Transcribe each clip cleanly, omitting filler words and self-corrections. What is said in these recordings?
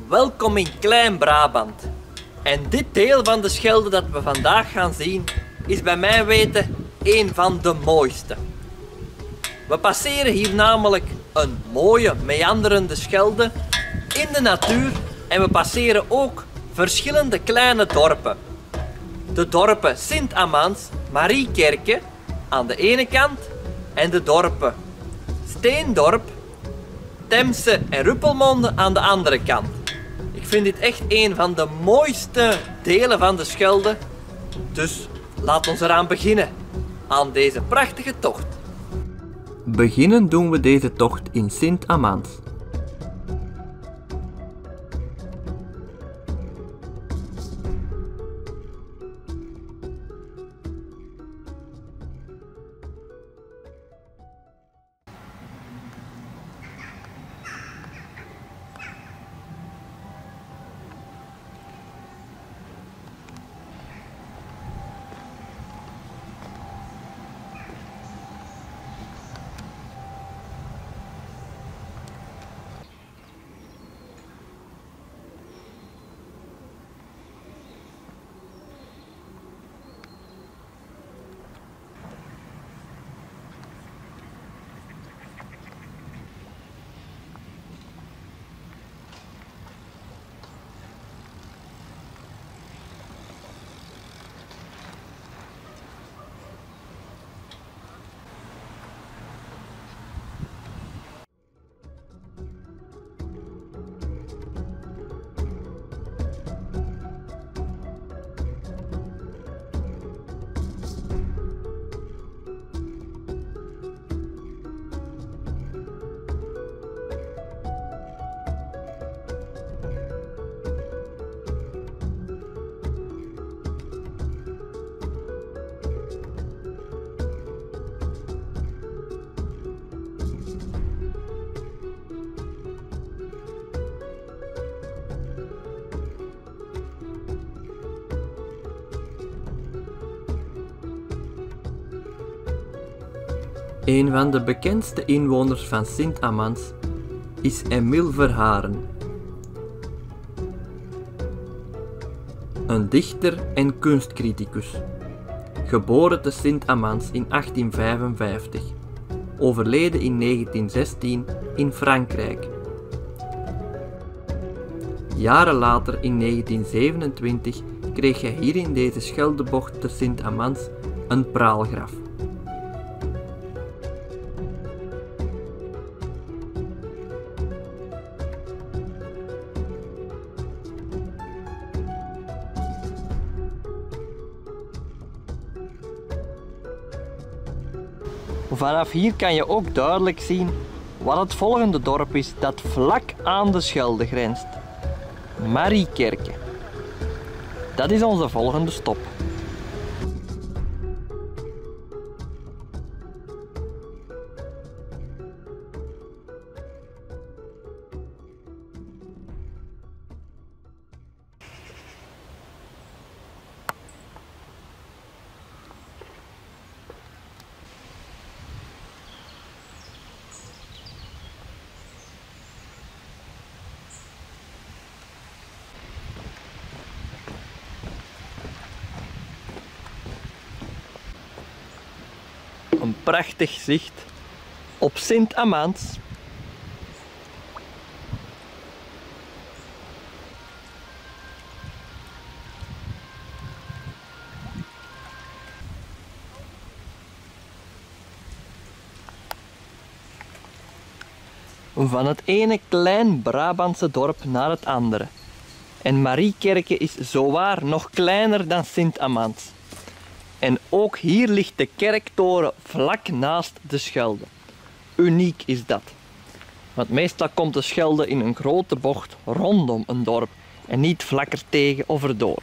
Welkom in Klein-Brabant. En dit deel van de Schelde dat we vandaag gaan zien, is bij mijn weten een van de mooiste. We passeren hier namelijk een mooie, meanderende Schelde in de natuur en we passeren ook verschillende kleine dorpen. De dorpen Sint-Amans, Mariekerke aan de ene kant en de dorpen Steendorp, Temse en Ruppelmonde aan de andere kant. Ik vind dit echt een van de mooiste delen van de Schelde. Dus laat ons eraan beginnen, aan deze prachtige tocht. Beginnen doen we deze tocht in Sint-Amans. Een van de bekendste inwoners van Sint-Amans is Emile Verharen. Een dichter en kunstcriticus. Geboren te Sint-Amans in 1855. Overleden in 1916 in Frankrijk. Jaren later, in 1927, kreeg hij hier in deze Scheldebocht te Sint-Amans een praalgraf. Vanaf hier kan je ook duidelijk zien wat het volgende dorp is dat vlak aan de Schelde grenst. Mariekerke. Dat is onze volgende stop. Een prachtig zicht op Sint-Amans. Van het ene klein Brabantse dorp naar het andere. En Mariekerke is zowaar nog kleiner dan Sint-Amans. En ook hier ligt de kerktoren vlak naast de Schelde. Uniek is dat. Want meestal komt de Schelde in een grote bocht rondom een dorp en niet vlak er tegen of erdoor.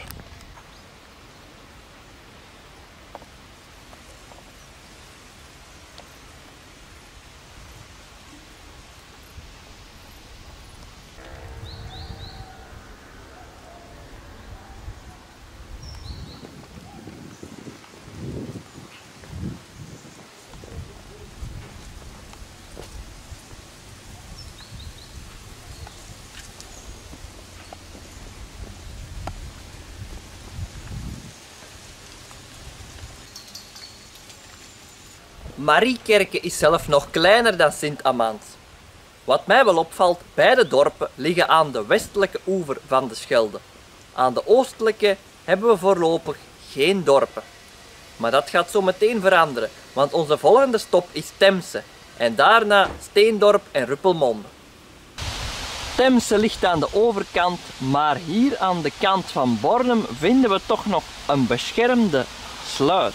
Mariekerke is zelf nog kleiner dan Sint-Amans. Wat mij wel opvalt, beide dorpen liggen aan de westelijke oever van de Schelde. Aan de oostelijke hebben we voorlopig geen dorpen. Maar dat gaat zo meteen veranderen, want onze volgende stop is Temse en daarna Steendorp en Ruppelmonde. Temse ligt aan de overkant, maar hier aan de kant van Bornem vinden we toch nog een beschermde sluis.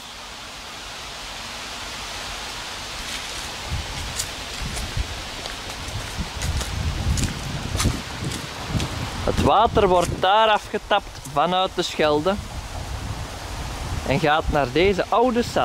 Het water wordt daar afgetapt vanuit de Schelde en gaat naar deze oude sas.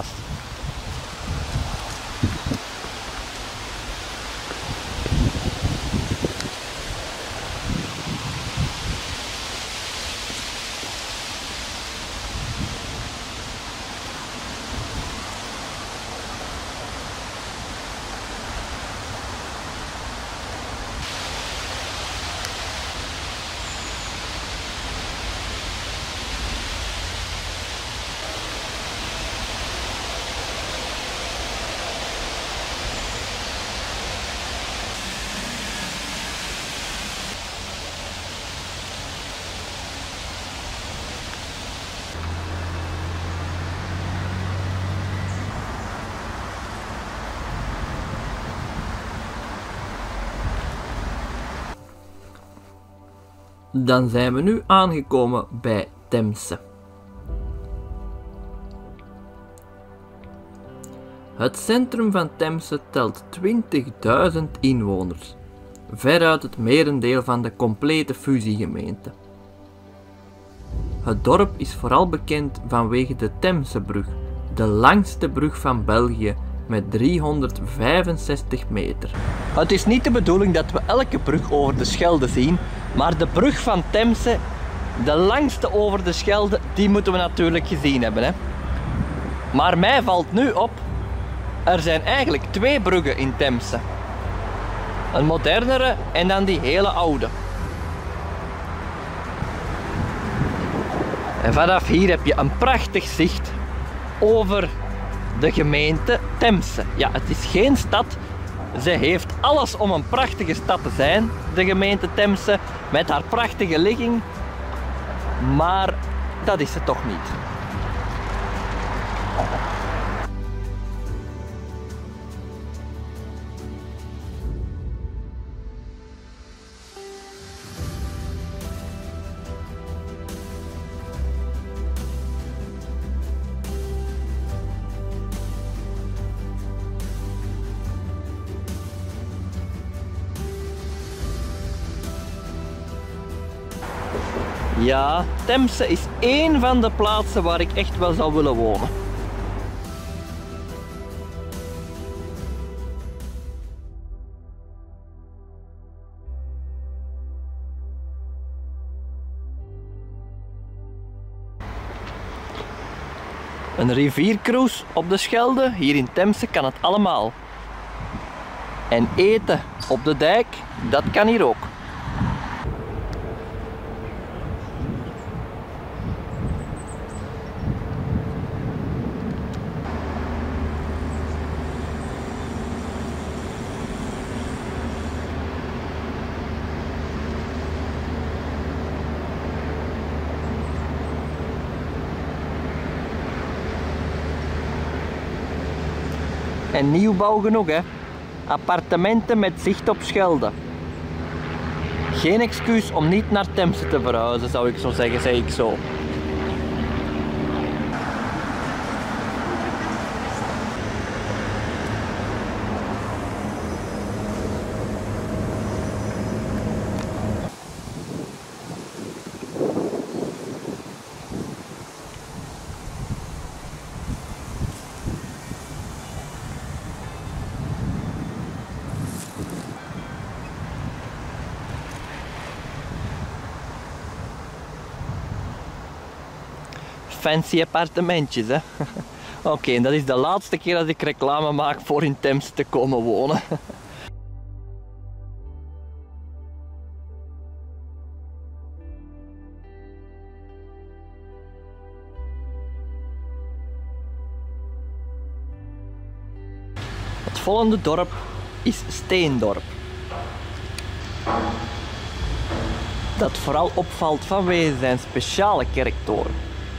Dan zijn we nu aangekomen bij Temse. Het centrum van Temse telt 20.000 inwoners, veruit het merendeel van de complete fusiegemeente. Het dorp is vooral bekend vanwege de Temsebrug, de langste brug van België met 365 meter. Het is niet de bedoeling dat we elke brug over de Schelde zien, maar de brug van Temse, de langste over de Schelde, die moeten we natuurlijk gezien hebben, hè. Maar mij valt nu op, er zijn eigenlijk twee bruggen in Temse. Een modernere en dan die hele oude. En vanaf hier heb je een prachtig zicht over de gemeente Temse. Ja, het is geen stad. Ze heeft alles om een prachtige stad te zijn, de gemeente Temse, met haar prachtige ligging. Maar dat is het toch niet. Ja, Temse is één van de plaatsen waar ik echt wel zou willen wonen. Een riviercruise op de Schelde, hier in Temse, kan het allemaal. En eten op de dijk, dat kan hier ook. En nieuwbouw genoeg, hè. Appartementen met zicht op Schelde. Geen excuus om niet naar Temse te verhuizen, zou ik zo zeggen, zeg ik zo. Fancy appartementjes, hè. Oké, en dat is de laatste keer dat ik reclame maak voor in Temse te komen wonen. volgende dorp is Steendorp. Dat vooral opvalt vanwege zijn speciale kerktoren.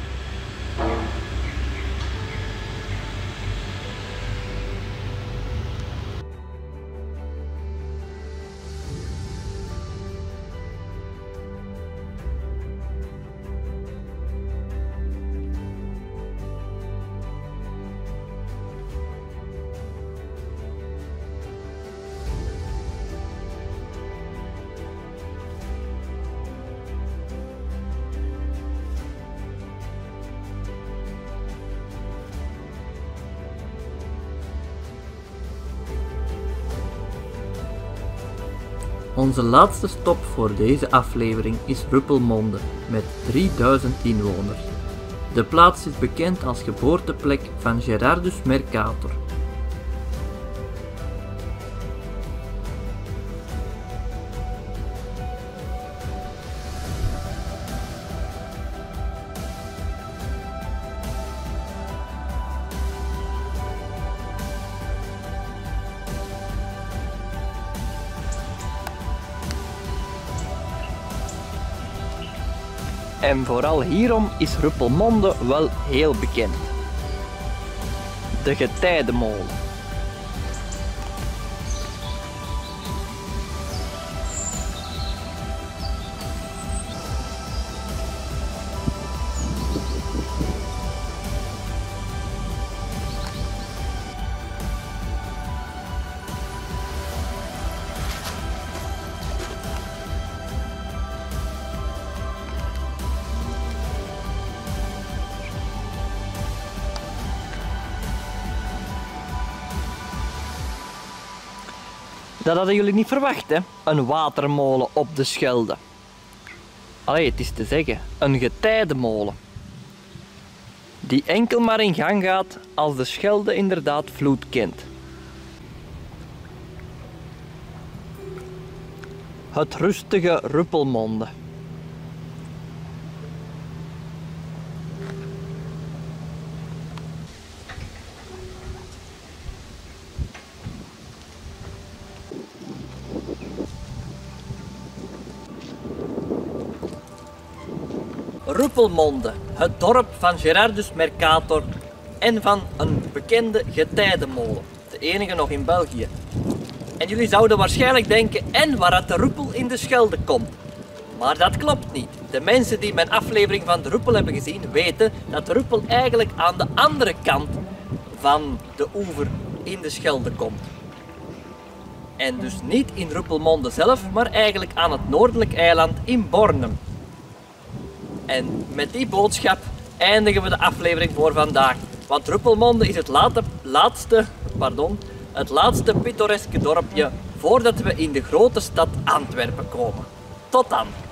Onze laatste stop voor deze aflevering is Ruppelmonde met 3000 inwoners. De plaats is bekend als geboorteplek van Gerardus Mercator. En vooral hierom is Ruppelmonde wel heel bekend. De getijdenmolen. Dat hadden jullie niet verwacht, hè? Een watermolen op de Schelde. Allee, het is te zeggen, een getijdenmolen. Die enkel maar in gang gaat als de Schelde inderdaad vloed kent. Het rustige Ruppelmonde. Ruppelmonde, het dorp van Gerardus Mercator en van een bekende getijdenmolen. De enige nog in België. En jullie zouden waarschijnlijk denken, en waaruit de Ruppel in de Schelde komt. Maar dat klopt niet. De mensen die mijn aflevering van de Ruppel hebben gezien, weten dat de Ruppel eigenlijk aan de andere kant van de oever in de Schelde komt. En dus niet in Ruppelmonde zelf, maar eigenlijk aan het noordelijk eiland in Bornem. En met die boodschap eindigen we de aflevering voor vandaag. Want Ruppelmonde is het laatste pittoreske dorpje voordat we in de grote stad Antwerpen komen. Tot dan!